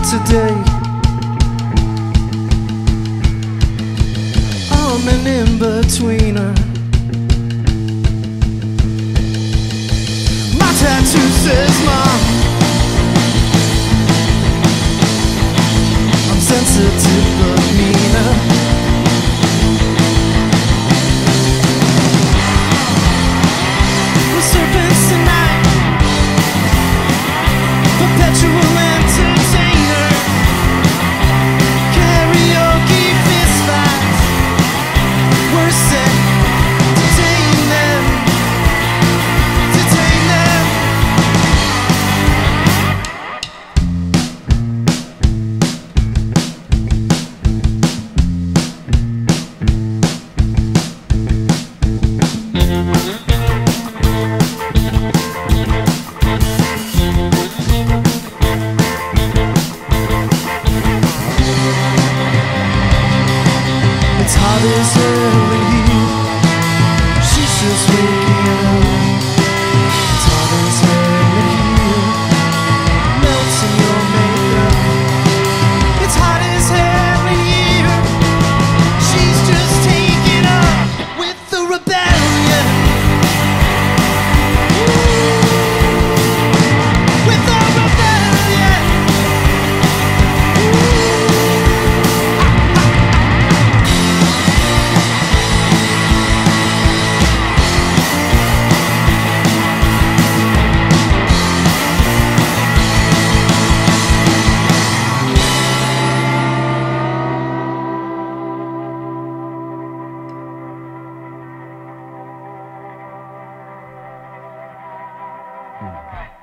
today. I'm an in-betweener. My tattoo says Mom. I'm sensitive but meaner. We're serpents tonight, perpetual entertainer. Karaoke fist fights, worse than detain them. Detain them. It's hot as hell in here. She's just waking up. It's hot as hell in here. Melts in your makeup. It's hot as hell in here. She's just taking up with the rebellion. With the rebellion. Hmm.